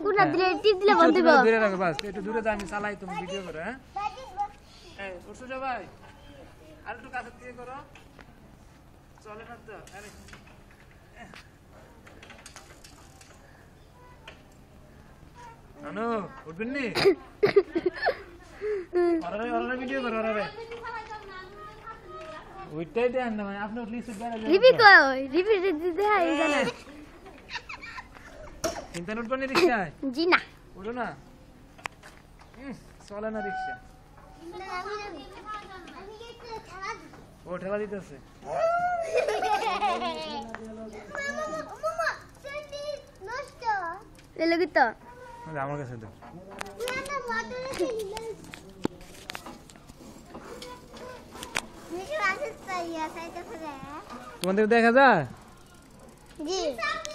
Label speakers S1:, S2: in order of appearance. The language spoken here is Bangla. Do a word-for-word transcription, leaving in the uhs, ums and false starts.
S1: কোনা দিলে টিপ দিলে বন্ধ হবে
S2: দূরে রাখো বাস একটু দূরে যা আমি চালাই তুমি ভিডিও করো হ্যাঁ এই উঠো সবাই আর একটু কাছে দিয়ে করো চলে না তো আরে আনো উঠবেন নি আরে আরে ভিডিও করো আরে ওইটাই দেন না মানে আপনি উঠলি সুদ দেন
S1: রিপি কই রিপি দিতে হয় জানা
S2: চিন্তা নোট বানি রিকশায়
S1: জি না
S2: ওঠো না চলে না রিকশা ও ঠেলা দিতেছে
S1: এলো কি তো
S2: আমার কাছে দাও তোমাদের দেখা যায়
S1: জি